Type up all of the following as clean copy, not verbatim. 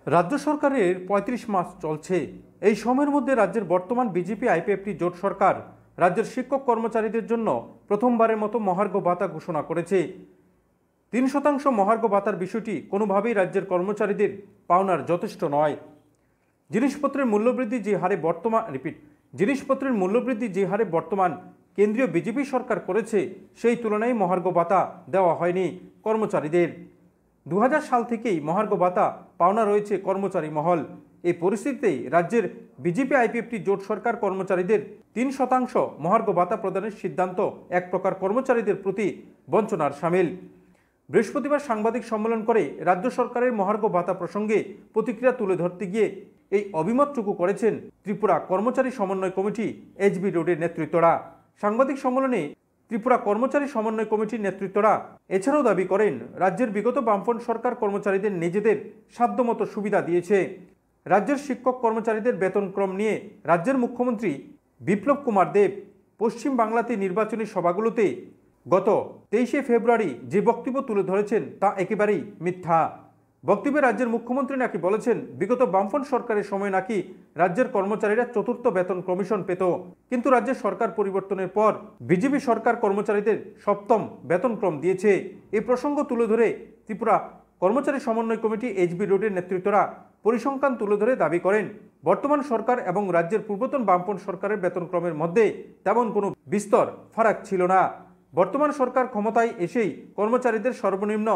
রাজ্য সরকারের ৩৫ মাস চলছে। এই সময়ের মধ্যে রাজ্যের বর্তমান বিজেপি আইপিএফটি জোট সরকার রাজ্যের শিক্ষক কর্মচারীদের জন্য প্রথমবারের মতো মহার্ঘ ভাতা ঘোষণা করেছে। ৩% মহার্ঘ ভাতার বিষয়টি কোনোভাবেই রাজ্যের কর্মচারীদের পাওনার যথেষ্ট নয়। জিনিসপত্রের মূল্যবৃদ্ধি যে হারে বর্তমান কেন্দ্রীয় বিজেপি সরকার করেছে, সেই তুলনায় মহার্ঘ ভাতা দেওয়া হয়নি কর্মচারীদের। ২০০০ সাল থেকেই মহার্ঘ ভাতা পাওনা রয়েছে কর্মচারী মহল। এই পরিস্থিতিতেই রাজ্যের বিজেপি আইপিএফটি জোট সরকার কর্মচারীদের ৩% মহার্ঘ ভাতা প্রদানের সিদ্ধান্ত এক প্রকার কর্মচারীদের প্রতি বঞ্চনার শামিল। বৃহস্পতিবার সাংবাদিক সম্মেলন করে রাজ্য সরকারের মহার্ঘ ভাতা প্রসঙ্গে প্রতিক্রিয়া তুলে ধরতে গিয়ে এই অভিমতটুকু করেছেন ত্রিপুরা কর্মচারী সমন্বয় কমিটি এইচবি রোডের নেতৃত্বরা। সাংবাদিক সম্মেলনে ত্রিপুরা কর্মচারী সমন্বয় কমিটির নেতৃত্বরা এছাড়াও দাবি করেন, রাজ্যের বিগত বামফ্রন্ট সরকার কর্মচারীদের নিজেদের সাধ্যমতো সুবিধা দিয়েছে। রাজ্যের শিক্ষক কর্মচারীদের বেতনক্রম নিয়ে রাজ্যের মুখ্যমন্ত্রী বিপ্লব কুমার দেব পশ্চিম বাংলাতে নির্বাচনী সভাগুলোতে গত 23শে ফেব্রুয়ারি যে বক্তব্য তুলে ধরেছেন তা একেবারেই মিথ্যা। বক্তব্যে রাজ্যের মুখ্যমন্ত্রী নাকি বলেছেন, বিগত বামফ্রন্ট সরকারের সময় নাকি রাজ্যের কর্মচারীরা চতুর্থ বেতন কমিশন পেত, কিন্তু রাজ্যের সরকার পরিবর্তনের পর বিজেপি সরকার কর্মচারীদের সপ্তম বেতনক্রম দিয়েছে। এই প্রসঙ্গ তুলে ধরে ত্রিপুরা কর্মচারী সমন্বয় কমিটি এইচবি রোডের নেতৃত্বরা পরিসংখ্যান তুলে ধরে দাবি করেন, বর্তমান সরকার এবং রাজ্যের পূর্বতন বামফ্রন্ট সরকারের বেতনক্রমের মধ্যে তেমন কোনো বিস্তর ফারাক ছিল না। বর্তমান সরকার ক্ষমতায় এসেই কর্মচারীদের সর্বনিম্ন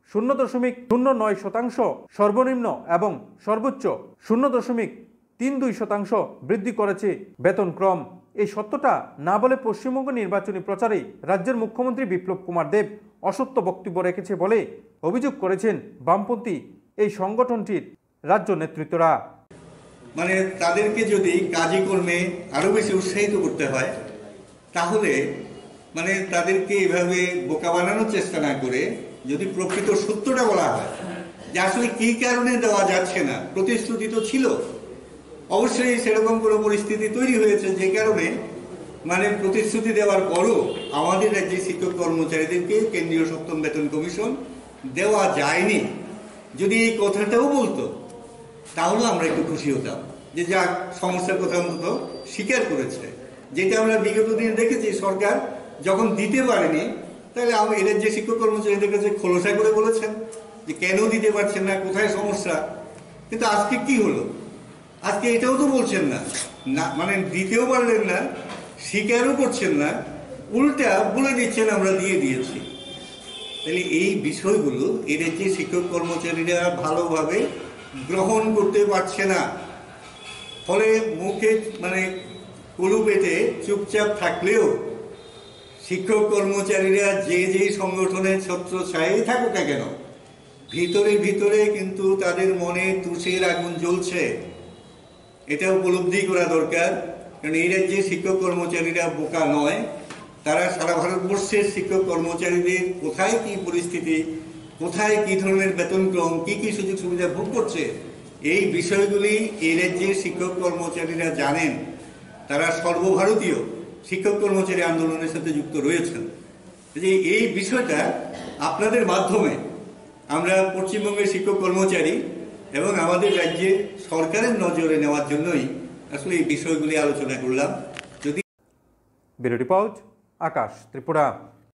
0.09% সর্বনিম্ন এবং সর্বোচ্চ 0.32% বৃদ্ধি করেছে বেতনক্রম। এই সত্যটা না বলে পশ্চিমবঙ্গ নির্বাচনী প্রচারে রাজ্যের মুখ্যমন্ত্রী বিপ্লব কুমার দেব অসত্য বক্তব্য রেখেছে বলে অভিযোগ করেছেন বামপন্থী এই সংগঠনটির রাজ্য নেতৃত্বরা। মানে তাদেরকে যদি কাজে কর্মে আরো বেশি উৎসাহিত করতে হয়, তাহলে মানে তাদেরকে এভাবে বোকা বানানোর চেষ্টা না করে যদি প্রকৃত সত্যটা বলা হয় যে আসলে কি কারণে দেওয়া যাচ্ছে না। প্রতিশ্রুতি তো ছিল, অবশ্যই সেরকম কোনো পরিস্থিতি তৈরি হয়েছে যে কারণে মানে প্রতিশ্রুতি দেওয়ার পরও আমাদের রাজ্যের শিক্ষক কর্মচারীদেরকে কেন্দ্রীয় সপ্তম বেতন কমিশন দেওয়া যায়নি। যদি এই কথাটাও বলতো তাহলে আমরা একটু খুশি হতাম যে যা সমস্যার কথা অন্তত স্বীকার করেছে। যেটা আমরা বিগত দিনে দেখেছি, সরকার যখন দিতে পারেনি তাহলে এদের যে শিক্ষক কর্মচারীদের কাছে খোলসা করে বলেছেন যে কেন দিতে পারছেন না, কোথায় সমস্যা। কিন্তু আজকে কি হলো? আজকে এটাও তো বলছেন না, মানে দিতেও পারলেন না, স্বীকারও করছেন না, উল্টা বলে দিচ্ছেন আমরা দিয়ে দিয়েছি। তাহলে এই বিষয়গুলো এদের যে শিক্ষক কর্মচারীরা ভালোভাবে গ্রহণ করতে পারছে না। ফলে মুখে মানে কুলু পেটে চুপচাপ থাকলেও শিক্ষক কর্মচারীরা যে সংগঠনের ছত্রছায়ায় থাকুক না কেন, ভিতরে ভিতরে কিন্তু তাদের মনে তুষের আগুন জ্বলছে। এটা উপলব্ধি করা দরকার। কারণ এই রাজ্যে শিক্ষক কর্মচারীরা বোকা নয়, তারা সারা ভারতবর্ষের শিক্ষক কর্মচারীদের কোথায় কি পরিস্থিতি, কোথায় কি ধরনের বেতনক্রম, কি কি সুযোগ সুবিধা ভোগ করছে, এই বিষয়গুলি এই রাজ্যের শিক্ষক কর্মচারীরা জানেন। তারা সর্বভারতীয় শিক্ষক কর্মচারী আন্দোলনের সাথে যুক্ত রয়েছেন। যে এই বিষয়টা আপনাদের মাধ্যমে আমরা পশ্চিমবঙ্গের শিক্ষক কর্মচারী এবং আমাদের রাজ্যের সরকারের নজরে নেওয়ার জন্যই আসলে এই বিষয়গুলি আলোচনা করলাম। যদি ব্যুরো রিপোর্ট, আকাশ ত্রিপুরা।